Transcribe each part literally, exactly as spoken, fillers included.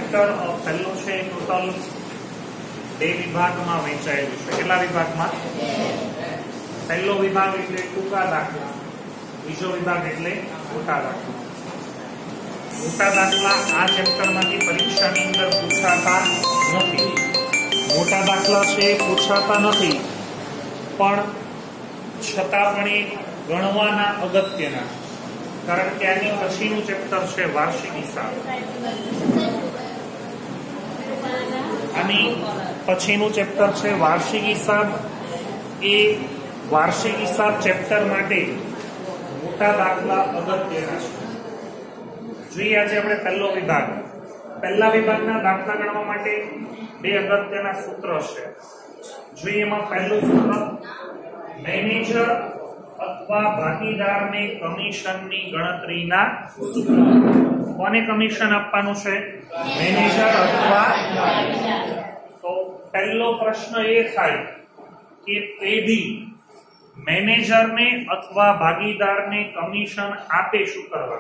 Chapter પહેલું છે total બે વિભાગમાં વહેંચાયેલું છે. કેટલા વિભાગમાં? પહેલો વિભાગ એટલે ટૂંકા દાખલા, બીજો વિભાગ એટલે મોટા દાખલા. મોટા દાખલા આ ચેપ્ટરમાંથી પરીક્ષાની અંદર પૂછાતા નથી. મોટા દાખલા છે પૂછાતા નથી, પણ છતાં પણ એ ગણવાના અગત્યના, કારણ કે આની પછીનું ચેપ્ટર છે વાર્ષિક હિસાબ. આની પછીનું ચેપ્ટર છે વાર્ષિક હિસાબ. એ વાર્ષિક હિસાબ ચેપ્ટર માટે મોટા દાખલા અગત્યના છે. જોઈએ આજે આપણે પહેલો વિભાગ. પહેલા વિભાગના દાખલા ગણવા માટે બે અગત્યના સૂત્ર છે. જોઈએ એમાં પહેલું સૂત્ર, મેનેજર અથવા ભાગીદારને કમિશનની ગણતરીના સૂત્ર. કોને કમિશન આપવાનું છે? મેનેજર અથવા. તો પહેલો પ્રશ્ન એ થાય કે પેઢી મેનેજરને અથવા ભાગીદારને કમિશન આપે શું કરવા?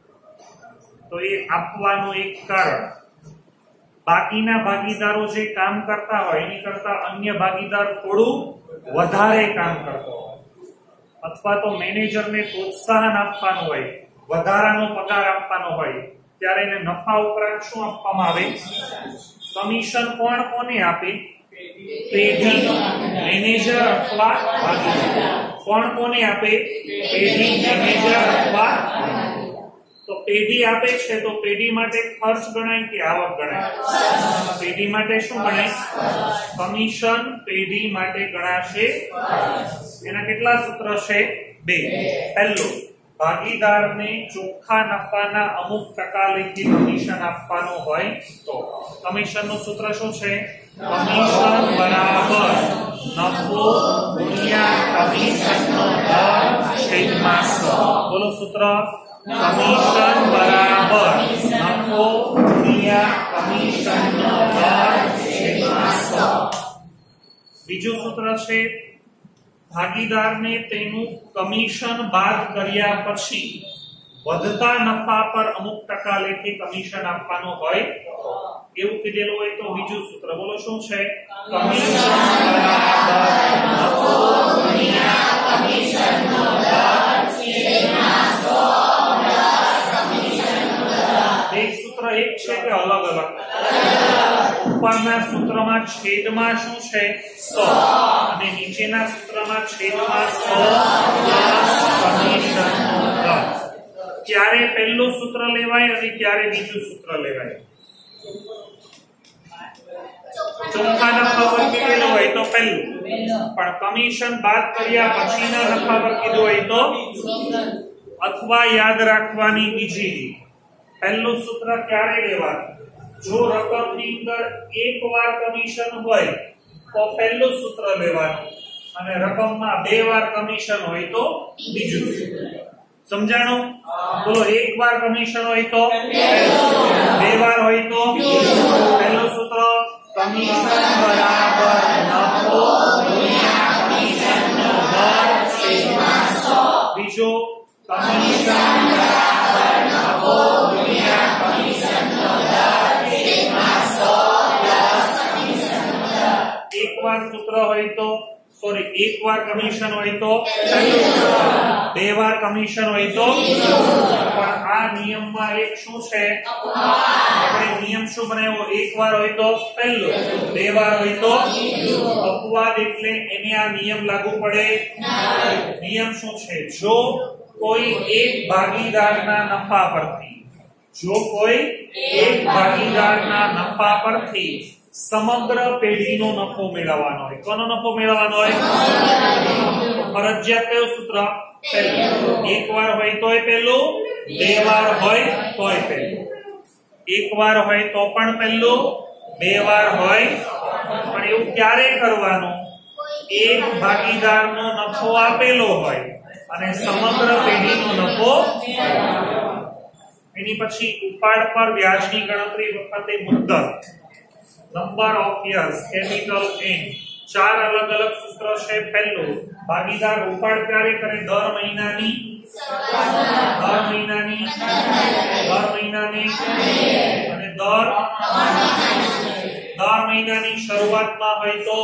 તો એ આપવાનું એક કારણ, બાકીના ભાગીદારો જે કામ કરતા હોય એની કરતા અન્ય ભાગીદાર થોડું વધારે કામ કરતો હોય, અથવા તો મેનેજરને પ્રોત્સાહન આપવાનું હોય, વધારાનો પગાર આપવાનો હોય, ત્યારે એને નફા ઉપરાંત શું આપવામાં આવે? કમિશન. કોણ કોને આપે? પેઢી મેનેજર અથવા ભાગીદાર. કોણ કોને આપે? પેઢી મેનેજર અથવા. તો પેઢી આપે છે તો પેઢી માટે ખર્ચ ગણાય કે આવક ગણાય? પેઢી માટે શું ગણાય? કમિશન પેઢી માટે ગણાશે. એના કેટલા સૂત્ર છે? બે. પહેલું, ભાગીદારને ચોખ્ખા નફાના અમુક ટકા લેખી કમિશન આપવાનું હોય તો કમિશન નું સૂત્ર શું છે? કમિશન બરાબર નફો ગુણ્યા કમિશનનો દર છેદમાં સો. બોલો સૂત્ર. કમિશન બરાબર નફો ગુણ્યા કમિશનનો દર છેદમાં સો. બીજું સૂત્ર છે, ભાગીદારને તેનું કમિશન બાદ કર્યા પછી વધતા નફા પર અમુક ટકા લેખે કમિશન આપવાનું હોય એવું કીધેલું હોય તો બીજું સૂત્ર. બોલો શું છે? કમિશન બરાબર નફો ગુણ્યા કમિશનનો દર છેદમાં સો પ્લસ કમિશનનો દર. એક સૂત્ર એક છે કે અલગ અલગ? ઉપરના સૂત્રમાં છેદમાં શું છે? સો, અને નીચેના સૂત્રમાં છેદમાં સો પ્લસ કમિશનનો દર. ક્યારે પહેલું સૂત્ર લેવાય અને ક્યારે બીજું સૂત્ર લેવાય? ચોખ્ખા નફા પર કીધેલું હોય તો પહેલું, પણ કમિશન બાદ કર્યા પછીના નફા પર કીધું હોય તો, અથવા યાદ રાખવાની બીજી રીત. પહેલું સૂત્ર ક્યારે લેવાનું? જો રકમની અંદર એક વાર કમિશન હોય તો પહેલું સૂત્ર લેવાનું, અને રકમમાં બે વાર કમિશન હોય તો બીજું સૂત્ર. સમજાણું? બોલો. એક વાર કમિશન હોય તો બે વાર હોય તો પહેલું સૂત્ર કમિશન બરાબર નફો ગુણ્યા કમિશનનો દર છેદમાં સો. બીજું કમિશન બરાબર નફો ગુણ્યા કમિશનનો દર છેદમાં સો પ્લસ કમિશનનો દર. એક વાર સૂત્ર હોય તો સોરી એક વાર કમિશન હોય તો પહેલું સૂત્ર, બે વાર કમિશન હોય તો પણ આ નિયમમાં એક શું છે? આપણે નિયમ શું બનાવ્યો? એક વાર હોય તો પહેલું, બે વાર હોય તો અપવાદ. એટલે એને આ નિયમ લાગુ પડે. નિયમ શું છે? જો કોઈ એક ભાગીદારના નફા પરથી જો કોઈ એક ભાગીદારના નફા પરથી સમગ્ર પેઢીનો નફો મેળવવાનો હોય. કોનો નફો મેળવવાનો હોય? ફરજિયાત કયું સૂત્ર? પહેલું. એક વાર હોય તોય પહેલું, બે વાર હોય તોય પહેલું. એક વાર હોય તો પણ પહેલું, બે વાર હોય. પણ એવું ક્યારે કરવાનું? એક ભાગીદારનો નફો આપેલો હોય અને સમગ્ર પેઢીનો નફો. એની પછી ઉપાડ પર વ્યાજની ગણતરી વખતે મુદ્દત, number of years, capital N, ચાર અલગ અલગ સૂત્ર છે. પહેલું, ભાગીદાર ઉપાડ ક્યારે કરે? દર મહિનાની દર મહિનાની દર મહિનાની અને દર દર મહિનાની શરૂઆતમાં હોય તો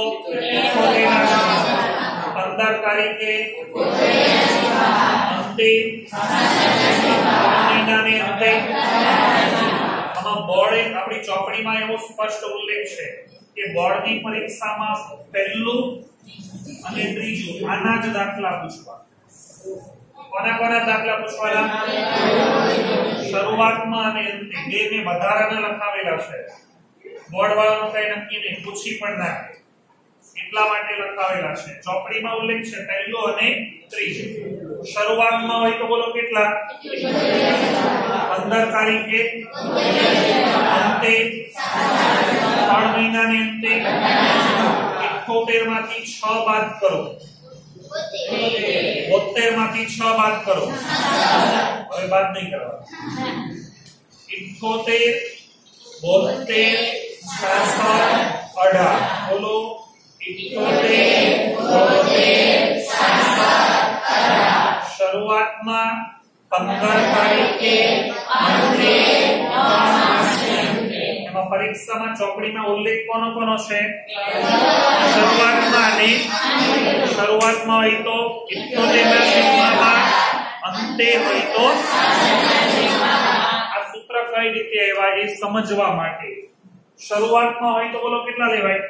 પંદર તારીખે અંતે મહિનાને અંતે. આમાં બોર્ડે આપણી ચોપડીમાં એવો સ્પષ્ટ ઉલ્લેખ છે કે બોર્ડની પરીક્ષામાં પહેલું અને ત્રીજું આના જ દાખલા પૂછવા. કોના કોના દાખલા પૂછવાના? શરૂઆતમાં અને અંતે. બે ને વધારાના લખાવેલા છે. બોર્ડ વાળાનું કઈ નક્કી નહીં, પૂછી પણ ના એટલા માટે લખાવેલા છે. ચોપડીમાં ઉલ્લેખ છે પહેલું અને ત્રીજું. શરૂઆતમાં હોય તો બોલો કેટલા? પંદર તારીખે અંતે ત્રણ મહિનાને અંતે ઇઠ્ઠોતેર માંથી છ બાદ કરો. બોતેર માંથી છ બાદ કરો. હવે બાદ નહીં કરવા. ઇઠ્ઠોતેર બોતેર છાસઠ અઢાર. બોલો ઇઠ્ઠોતેર બોતેર છાસઠ અઢાર. શરૂઆતમાં પંદર તારીખે અંતે એમાં પરીક્ષામાં ચોપડીમાં ઉલ્લેખ કોનો કોનો છે? શરૂઆતમાં અને શરૂઆતમાં હોય તો ઇઠ્ઠોતેર ના છેદમાં અંતે હોય તો. આ સૂત્ર કઈ રીતે આવ્યા એ સમજવા માટે શરૂઆતમાં હોય તો બોલો કેટલા લેવાય?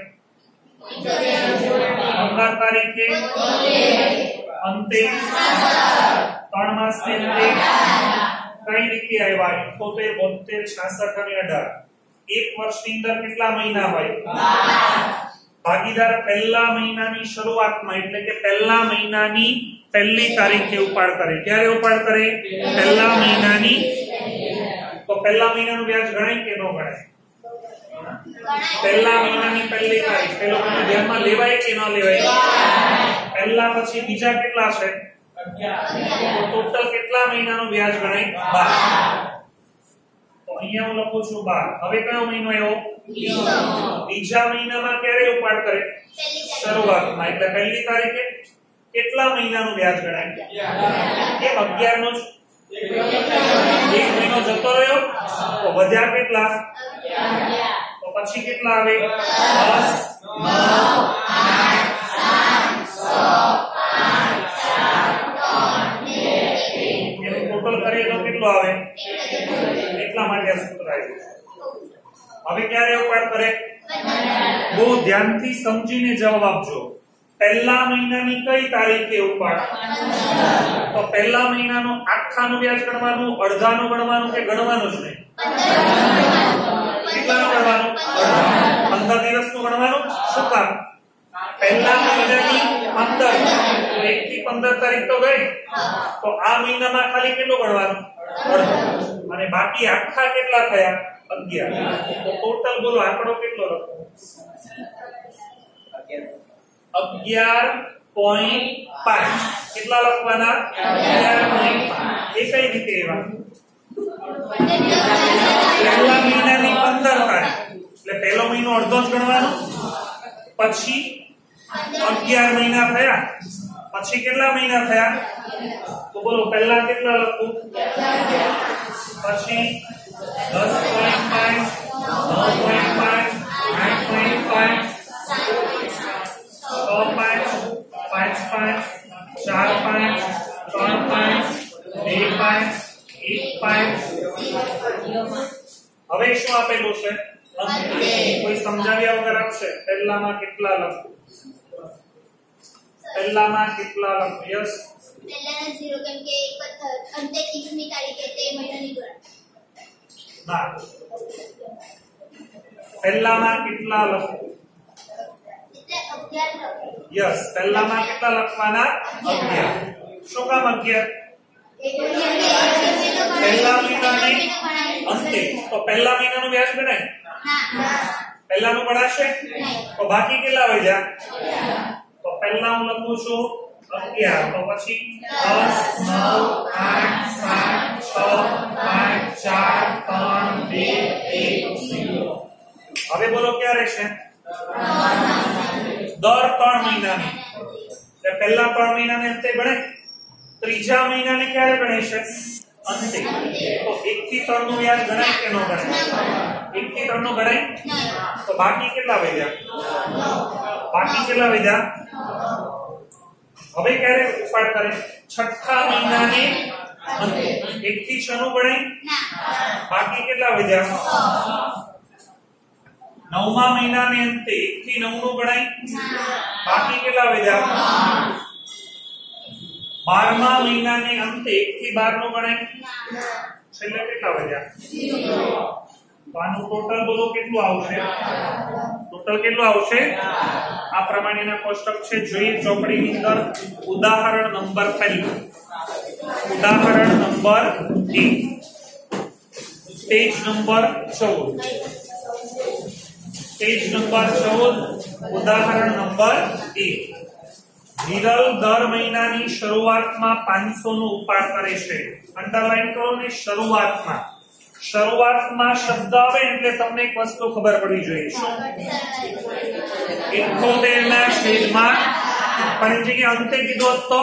પંદર તારીખે અંતે ત્રણ માસ ને અંતે કઈ રીતે આવ્યા? ઇઠ્ઠોતેર બોતેર છાસઠ અને અઢાર. એક વર્ષની અંદર કેટલા મહિના હોય? ભાગીદાર પહેલા મહિનાની શરૂઆતમાં એટલે કે પહેલા મહિનાની પહેલી તારીખે ઉપાડ કરે. ક્યારે ઉપાડ કરે? પહેલા મહિનાની. તો પહેલા મહિનાનું વ્યાજ ગણાય કે ન ગણાય? પહેલા મહિનાની પહેલી તારીખ પેલો મહિનો ધ્યાનમાં લેવાય કે ન લેવાય? પહેલા પછી બીજા કેટલા છે? અગિયાર. તો ટોટલ કેટલા મહિનાનું વ્યાજ ગણાય? બાર. તો અહીંયા હું લખું છું બાર. હવે કયો મહિનો આવ્યો? બીજા મહિનામાં ક્યારે ઉપાડ કરે? શરૂઆતમાં એટલે પહેલી તારીખે. કેટલા મહિનાનું વ્યાજ ગણાય? કેમ અગિયાર નો? એક મહિનો જતો રહ્યો તો વધ્યા કેટલા? તો પછી કેટલા આવે? દસ, નવ, આઠ, સાત, છ, પાંચ, ચાર, ત્રણ, બે, એક. એનું ટોટલ કરીએ તો કેટલું આવે? એટલા માટે આ સૂત્ર આવ્યું. હવે ક્યારે ઉપાડ કરે? બહુ ધ્યાનથી સમજીને જવાબ આપજો. પહેલા મહિનાની કઈ તારીખે ઉપાડ? તો પહેલા મહિનાનું આખાનું વ્યાજ ગણવાનું, અડધાનું ગણવાનું કે ગણવાનું જ નહીં? કેટલાનું ગણવાનું? પંદર દિવસનું ગણવાનું. શું કામ? પહેલા મહિનાની પંદર એક થી પંદર તારીખ તો ગઈ. તો આ મહિનામાં ખાલી કેટલું ગણવાનું? અડધું. અને બાકી આખા કેટલા થયા? અગિયાર. તો ટોટલ બોલો આંકડો કેટલો લખો? અગિયાર પોઈન્ટ પાંચ. કેટલા લખવાના? અગિયાર પોઈન્ટ પાંચ. એ કઈ રીતે એવા? પહેલા મહિનાની પંદર તારીખ એટલે પહેલો મહિનો અડધો જ ગણવાનો. પછી અગિયાર મહિના થયા. પછી કેટલા મહિના થયા? તો બોલો પહેલા કેટલા લખું? પછી દસ પોઈન્ટ પાંચ, નવ પોઈન્ટ પાંચ, આઠ પોઈન્ટ પાંચ, છ પાંચ, પાંચ પાંચ, ચાર પાંચ, ત્રણ પાંચ, બે પાંચ, એક પાંચ. હવે શું આપેલું છે? કોઈ સમજાવ્યા વગર આપશે. પહેલામાં કેટલા લખું? પહેલામાં કેટલા લખું? યસ. પહેલાના ઝીરો કેમ કે અંતે ત્રીસ મી તારીખે તે મહિનાની દોરાય. ના. પહેલામાં કેટલા લખું? એટલે અગિયાર લખો. યસ. પહેલામાં કેટલા લખવાના? અગિયાર. શું કામ અગિયાર? પહેલા મહિનાની અંતે. તો પહેલા મહિનાનું વ્યાજ ગણાય? પહેલાનું ગણાશે? તો બાકી કેટલા વધ્યા? તો પહેલા હું લખું છું અગિયાર. તો પછી દસ, નવ, આઠ, સાત, છ, પાંચ, ચાર, ત્રણ, બે, એક, ઝીરો. હવે બોલો ક્યારે છે? દર ત્રણ મહિનાની. એટલે પહેલા ત્રણ મહિનાને અંતે ગણે. ત્રીજા મહિનાને ક્યારે ગણે છે? અંતે. તો એક થી ત્રણ નું વ્યાજ ગણાય કે ન ગણાય? એક થી ત્રણ નું ગણાય. તો બાકી કેટલા વધ્યા? બાકી કેટલા વધ્યા? હવે ક્યારે ઉપાડ કરે? છઠ્ઠા મહિનાને અંતે. એક થી છ નું ગણાય. બાકી કેટલા વધ્યા? નવમા મહિનાને અંતે એક થી નવ નું ગણાય. બાકી કેટલા વધ્યા? બારમા મહિનાને અંતે એક થી બાર નું ગણાય. છેલ્લે કેટલા વધ્યા? તો આનું ટોટલ બોલો કેટલું આવશે? ટોટલ કેટલું આવશે? આ પ્રમાણેના કોષ્ટક છે. જોઈએ ચોપડીની અંદર ઉદાહરણ નંબર પહેલું. ઉદાહરણ નંબર એક, પેજ નંબર ચૌદ. પેજ નંબર ચૌદ, ઉદાહરણ નંબર એક. વિરલ દર મહિનાની શરૂઆતમાં પાંચસો નું ઉપાડ કરે છે. અંડરલાઈન કરો ને, શરૂઆતમાં. શરૂઆતમાં શબ્દ આવે એટલે તમને એક વસ્તુ ખબર પડી જોઈએ. શું? ઇઠ્ઠોતેર ના છેદમાં, પણ જગ્યાએ અંતે કીધો તો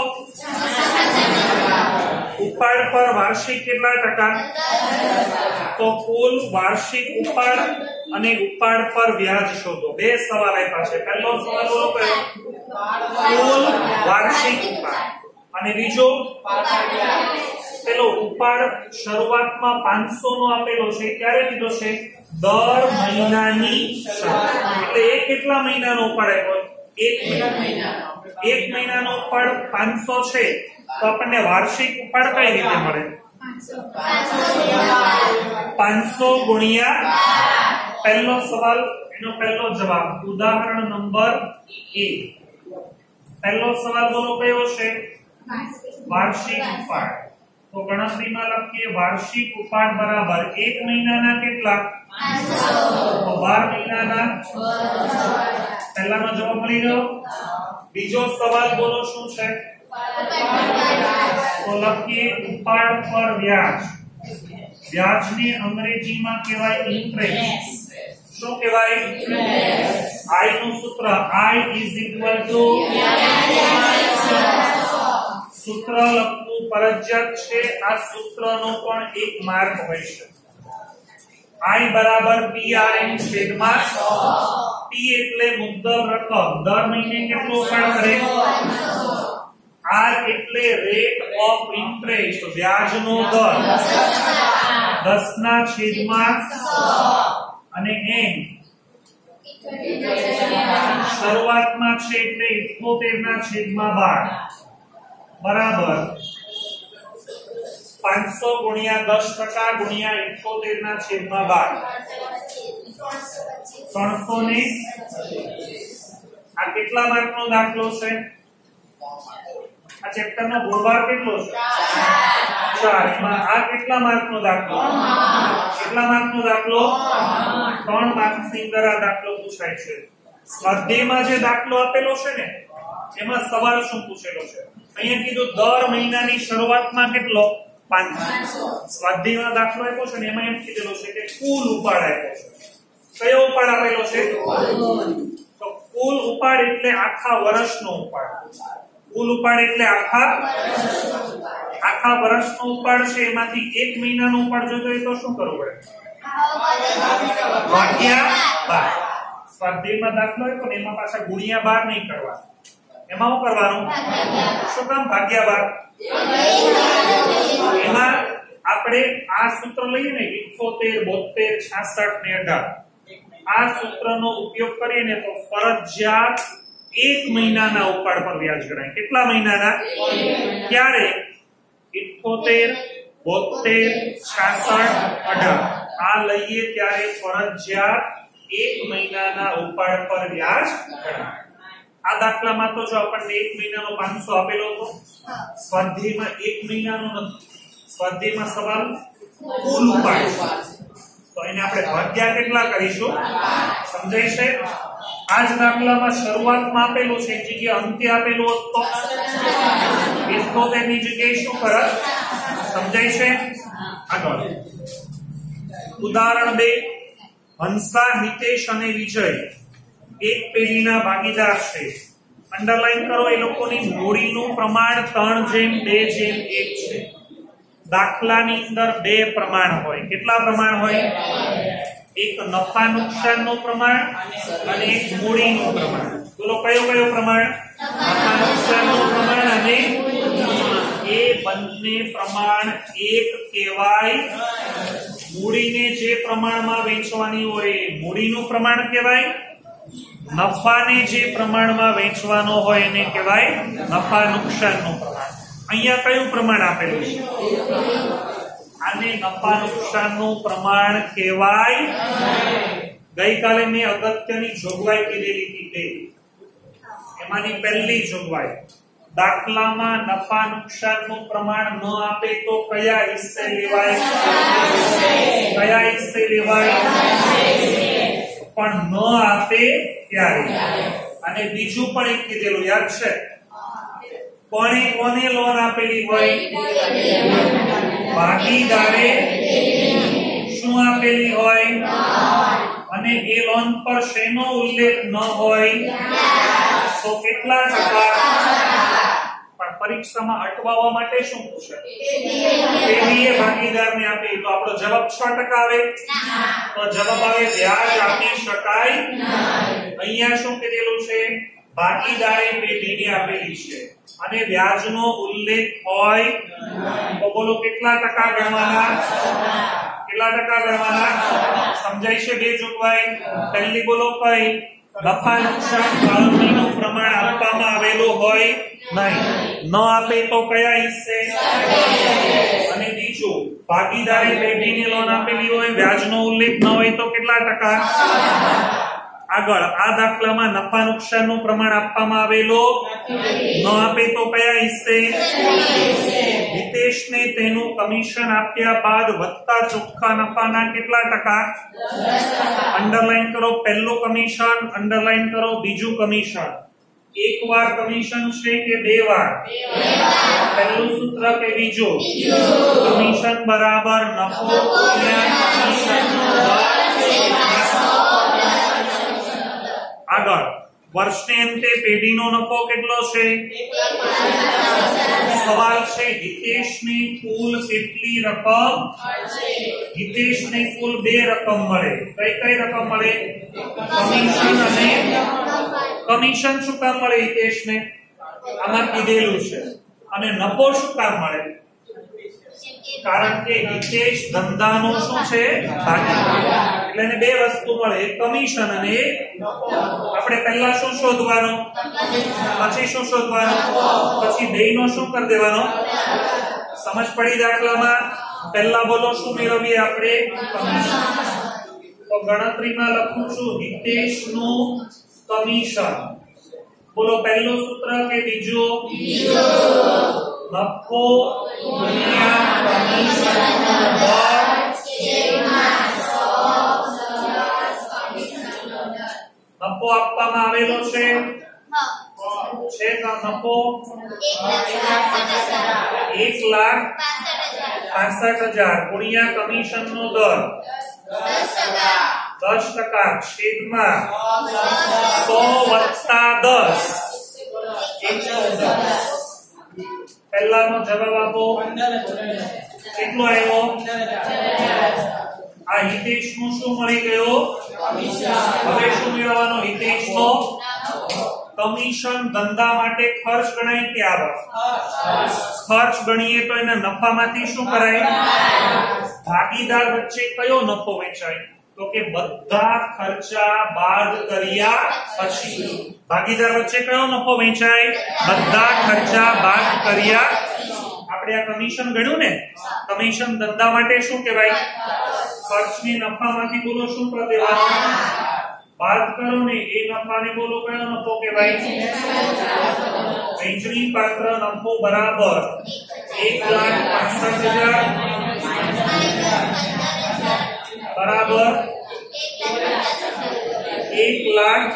ઉપાડ પર વાર્ષિક કેટલા ટકા? તો કુલ વાર્ષિક ઉપાડ અને ઉપાડ પર વ્યાજ શોધો. બે સવાલ આપ્યા છે. પહેલો સવાલ બોલો કયો? કુલ વાર્ષિક ઉપાડ, અને બીજો પેલો ઉપાડ શરૂઆતમાં પાંચસો નો આપેલો છે. ક્યારે કીધો છે? દર મહિનાની શરૂઆત. એટલે એ કેટલા મહિનાનો ઉપાડ આપ્યો? એક મહિના. એક મહિનાનો ઉપાડ પાંચસો છે, તો આપણને વાર્ષિક ઉપાડ કઈ રીતે મળે? પાંચસો ગુણ્યા પહેલો સવાલ, એનો પહેલો જવાબ. ઉદાહરણ નંબર એક. પહેલો સવાલ બોલો કયો છે? વાર્ષિક ઉપાડ. તો ગણતરીમાં લખીએ વાર્ષિક ઉપાડ બરાબર એક મહિનાના કેટલા? તો બાર મહિનાના. પહેલાનો જવાબ મળી ગયો. બીજો સવાલ બોલો શું છે? તો લખીએ ઉપાડ પર વ્યાજ. વ્યાજને અંગ્રેજીમાં કહેવાય ઇન્ટરેસ્ટ. શું કહેવાય? I નું સૂત્ર I is equal to, સૂત્ર લખવું ફરજિયાત છે. આ સૂત્રનો પણ એક માર્ક હોય છે. I બરાબર P R N છેદમાં P એટલે મુદ્દલ રકમ. દર મહિને કેટલો ઉપાડ કરે? R એટલે રેટ ઓફ ઇન્ટરેસ્ટ, વ્યાજનો દર. દસ ના છેદમાં અને N શરૂઆતમાં છે એટલે ઇઠ્ઠોતેર ના છેદમાં બાર બરાબર પાંચસો ગુણ્યા દસ ટકા ગુણ્યા ઇઠ્ઠોતેર ના છેદમાં બાર, ત્રણસો ને. આ કેટલા માર્કનો દાખલો છે? આ ચેપ્ટર નો ગુણભાર કેટલો છે? ચાર. એમાં આ કેટલા માર્કનો દાખલો? કેટલા માર્કનો દાખલો? ત્રણ માર્કની અંદર આ દાખલો પૂછાય છે. સ્વાધ્યાયમાં જે દાખલો આપેલો છે ને, એમાં સવાલ શું પૂછેલો છે? અહીંયા કીધું દર મહિનાની શરૂઆતમાં કેટલો? પાંચસો. સ્વાધ્યાયમાં દાખલો આપ્યો છે ને, એમાં એમ કીધેલો છે કે કુલ ઉપાડ આપ્યો છે. કયો ઉપાડ આપેલો છે? તો કુલ ઉપાડ એટલે આખા વર્ષનો ઉપાડ. કુલ ઉપાડ એટલે આખા આખા વર્ષનો ઉપાડ છે. એમાંથી એક મહિનાનો ઉપાડ જોતો હોય તો શું કરવું પડે? ભાગ્યા બાર. સ્વાધ્યાયમાં દાખલો હોય પણ એમાં પાછા ગુણ્યા બાર નહીં કરવા. એમાં શું કરવાનું? શું કામ ભાગ્યા બાર? એમાં આપણે આ સૂત્ર લઈએ ને, ઇઠ્ઠોતેર, બોતેર, છાસઠ ને અઢાર. આ સૂત્રનો ઉપયોગ કરીએ ને તો ફરજિયાત એક મહિનાના ઉપાડ પર વ્યાજ ગણાય. કેટલા મહિનાના? ક્યારે? ઇઠ્ઠોતેર, બોતેર, છાસઠ, અઢાર. આ લઈએ ત્યારે ફરજિયાત એક મહિનાના ઉપાડ પર વ્યાજ ગણાય. આ દાખલામાં તો જો આપણને એક મહિનાનો પાંચસો આપેલો હતો, સ્વાધ્યાયમાં એક મહિનાનો નથી. સ્વાધ્યાયમાં સવાલ કુલ ઉપાડ, તો એને આપણે ભાગ્યા કેટલા કરીશું? સમજાય છે? આ જ દાખલામાં શરૂઆતમાં આપેલું છે, જગ્યાએ અંતે આપેલું હોત તો ઇઠ્ઠોતેર ની જગ્યાએ શું કરત? સમજાય છે? આગળ ઉદાહરણ બે. હંસા, હિતેશ અને વિજય એક પેઢીના ભાગીદાર છે. અંડરલાઈન કરો, એ લોકોની મૂડીનું પ્રમાણ ત્રણ જેમ બે જેમ એક છે. દાખલાની અંદર બે પ્રમાણ હોય. કેટલા પ્રમાણ હોય? એક નફા નુકસાનનું પ્રમાણ અને એક મૂડીનું પ્રમાણ. બોલો કયો કયો પ્રમાણ? નફા નુકસાનનું પ્રમાણ અને એ બંને પ્રમાણ એક કહેવાય. મૂડીને જે પ્રમાણમાં વેચવાની હોય એ મૂડીનું પ્રમાણ કહેવાય. નફાને જે પ્રમાણમાં વેચવાનો હોય એને કહેવાય નફા નુકસાનનું પ્રમાણ. અહીંયા કયું પ્રમાણ આપેલું છે? આને નફા નુકસાનનું પ્રમાણ કહેવાય. ગઈકાલે મેં અગત્યની જોગવાઈ કીધેલી હતી. એમાંની પહેલી જોગવાઈ, દાખલામાં નફા નુકસાનનું પ્રમાણ ન આપે તો કયા હિસ્સે લેવાય? કયા હિસ્સે લેવાય? પણ ન આપે ત્યારે. અને બીજું પણ એક કીધેલું યાદ છે? કોણે કોને લોન આપેલી હોય? ભાગીદારે શું આપેલી હોય? અને એ લોન પર શેનો ઉલ્લેખ ન હોય તો કેટલા ટકા? પણ પરીક્ષામાં અટકાવવા માટે શું પૂછે? પેઢીએ ભાગીદારને આપી તો આપણો જવાબ છ ટકા આવે? તો જવાબ આવે વ્યાજ આપી શકાય. અહીંયા શું કીધેલું છે? ભાગીદારે પેઢીને આપેલી છે અને વ્યાજનો ઉલ્લેખ હોય તો બોલો કેટલા ટકા ગણવાના? કેટલા ટકા ગણવાના? સમજાય છે બે જોગવાઈ? પહેલી બોલો કઈ? નફા નુકસાન ફાળવણીનું પ્રમાણ આપવામાં આવેલું હોય નહીં, ન આપે તો કયા હિસ્સે? અને બીજું, ભાગીદારે પેઢીને લોન આપેલી હોય, વ્યાજનો ઉલ્લેખ ન હોય તો કેટલા ટકા? આગળ આ દાખલામાં નફા નુકસાનનું પ્રમાણ આપવામાં આવેલું ન આપે તો કયા હિસ્સે? હિતેશને તેનું કમિશન આપ્યા બાદ વધતા ચોખ્ખા નફાના કેટલા ટકા? અંડરલાઈન કરો પહેલું કમિશન, અંડરલાઈન કરો બીજું કમિશન. એક વાર કમિશન છે કે બે વાર? પહેલું સૂત્ર કે બીજું? કમિશન બરાબર નફો ગુણ્યા કમિશનનો દર. આગળ વર્ષને અંતે પેઢીનો નફો કેટલો છે? સવાલ છે હિતેશને કુલ કેટલી રકમ? હિતેશને કુલ બે રકમ મળે. કઈ કઈ રકમ મળે? કમિશન અને કમિશન. શું કામ મળે હિતેશને? આમાં કીધેલું છે. અને નફો શું કામ મળે? કારણ કે હિતેશ ધંધાનો શું છે? ભાગીદાર. એટલે એને બે વસ્તુ મળે, એક કમિશન અને એક આપણે પહેલા શું શોધવાનું? પછી શું શોધવાનું? પછી બેયનો શું કરી દેવાનો? સમજ પડી દાખલામાં? પહેલા બોલો શું મેળવીએ આપણે? કમિશન. તો ગણતરીમાં લખું છું હિતેશનું કમિશન. બોલો પહેલું સૂત્ર કે બીજું? નફો ગુણ્યા કમિશનનો દર. નફો આપવામાં આવેલો છે છે કે નફો એક લાખ પાસઠ હજાર ગુણ્યા કમિશનનો દર દસ ટકા છેદમાં સો વત્તા દસ એકસો દસ. પહેલાનો જવાબ આપો. કેટલો આવ્યો? આ હિતેશનું શું મળી ગયો? હવે શું મેળવવાનો? હિતેશનો કમિશન. ધંધા માટે ખર્ચ ગણાય કે આવક? ખર્ચ ગણીએ તો એના નફામાંથી શું કરાય? ભાગીદાર વચ્ચે કયો નફો વેચાય? તો કે બધા ખર્ચા બાદ કર્યા પછી. ભાગીદાર વચ્ચે કયો નફો વેચાય? બધા ખર્ચા બાદ કર્યા. આપણે આ કમિશન ગણ્યું ને? કમિશન ધંધા માટે શું કહેવાય? ખર્ચની નફામાંથી બોલો શું કરી દેવાનું? બાદ કરો ને એ નફાને બોલો કયો નફો કહેવાય? વહેંચણી પાત્ર નફો બરાબર એક લાખ પાસઠ હજાર બરાબર એક લાખ.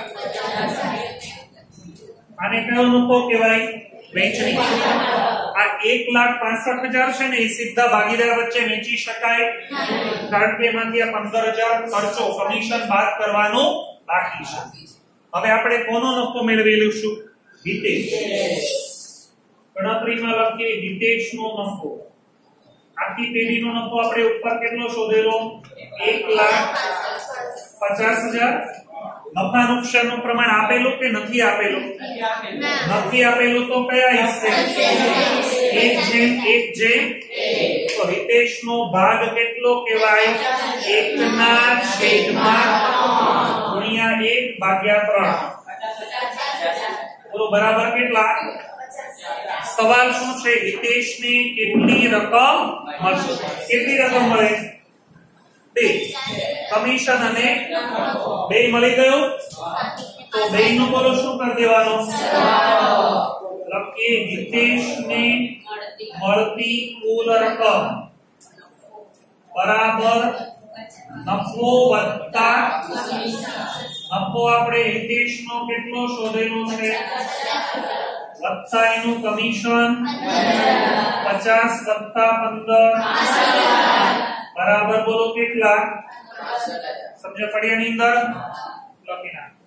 આને કયો નફો કહેવાય? વહેંચણી. આ એક લાખ પાસઠ હજાર છે ને એ સીધા ભાગીદાર વચ્ચે વેચી શકાય, કારણ કે એમાંથી આ પંદર હજાર ખર્ચો કમિશન બાદ કરવાનો બાકી છે. હવે આપણે કોનો નફો મેળવી લઈશું? હિતેશ. ગણતરીમાં લખીએ હિતેશનો નફો. આખી પેઢીનો નફો આપણે ઉપર કેટલો શોધેલો એક લાખ પચાસ હજાર નફા નુકસાનનું પ્રમાણ આપેલું કે નથી આપેલું નથી આપેલું તો કયા હિસ્સે એક જેમ એક જેમ તો હિતેશનો ભાગ કેટલો કહેવાય એક ના છેદમાં ગુણ્યા એક ભાગ્યા ત્રણ બોલો બરાબર કેટલા સવાલ શું છે હિતેશને કેટલી રકમ મળશે કેટલી રકમ મળે બે કમિશન અને બે મળી ગયું તો બે નું બોલો શું કરી દેવાનો લખીએ હિતેશને મળતી કુલ રકમ બરાબર નફો વત્તા નફો આપણે હિતેશનો કેટલો શોધેલો છે વત્તા એનું કમિશન પચાસ વત્તા પંદર બરાબર બોલો કેટલા સમજ પડ્યા ની અંદર લખી નાખ